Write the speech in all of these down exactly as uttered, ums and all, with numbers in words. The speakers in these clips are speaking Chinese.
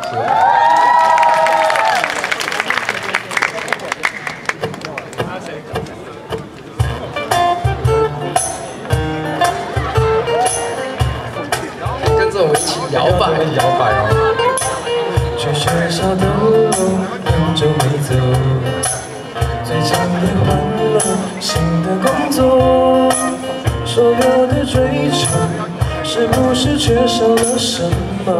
跟着我一起摇摆，摇摆哦。去学校的路很久没走，最近也换了新的工作，所有的追求是不是缺少了什么？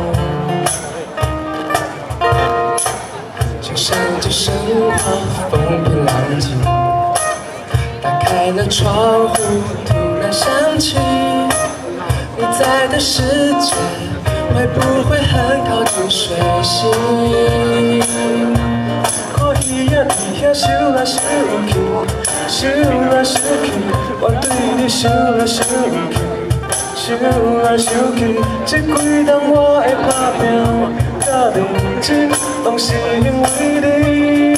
请上着生活风平浪静，打开了窗户，突然想起你在的世界会不会很靠近水星？可以呀，你遐想来想去，想来想去，我对你想来想去，想来想去，这几冬我的打拼甲认真，拢是因为你。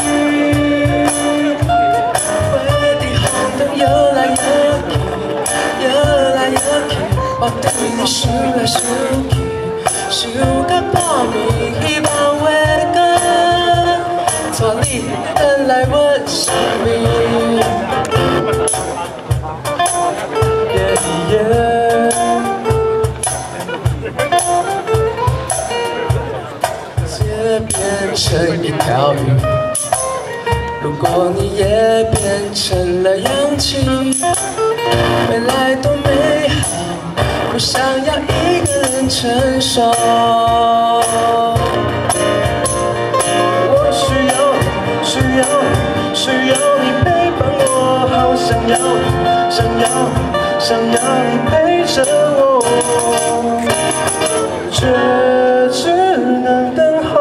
花在风中摇来摇去，摇来摇去，我对你想来想去。 想到半暝，希望话讲，带你回来我身边。Yeah, yeah. 街变成一条鱼，如果你也变成了氧气，未来多美好。 不想要一个人承受，我需要，需要，需要你陪伴我，好想要，想要，想要你陪着我，却只能等候。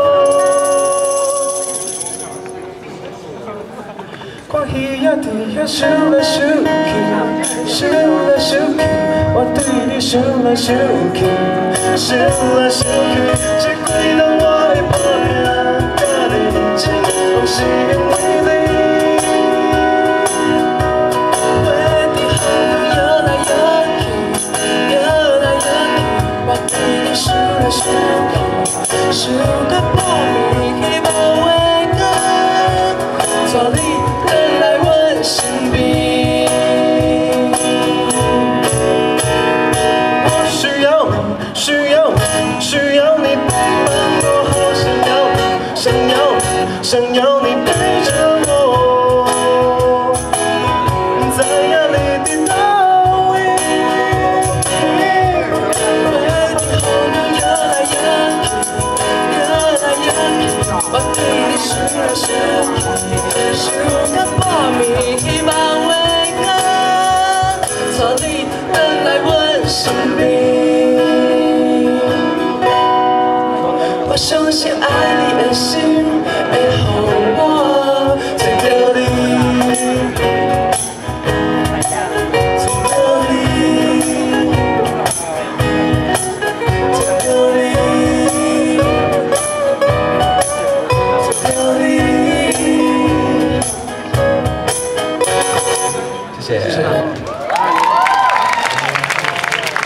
看鱼仔伫遐想来想去，想来想去。 我对你想来想去，想来想去，这几冬我的打拼甲认真，拢是因为你。花在风中摇来摇去，摇来摇去，我对你想来想去，想到半暝，希望话讲，带你回来我身边。 需要你陪伴我，好想要，想要，想要你陪着我，在压力的岛屿，花在风中摇来摇去，摇来摇去，我对你想来想去，想到半暝，希望话讲，带你回来我身边。 我相信爱你的心。